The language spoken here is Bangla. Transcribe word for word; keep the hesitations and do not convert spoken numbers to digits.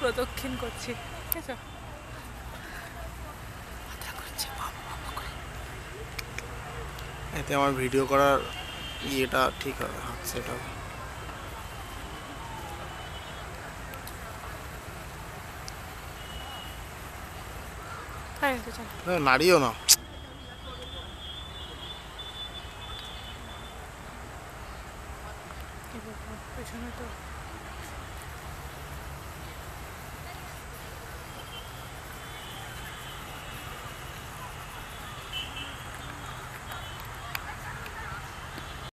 প্রদক্ষিণ করছি, ঠিক আছে? এতে আমার ভিডিও করার ইয়েটা ঠিক হবে, হাত সেট হবে। নাড়িও না। পেছনে তো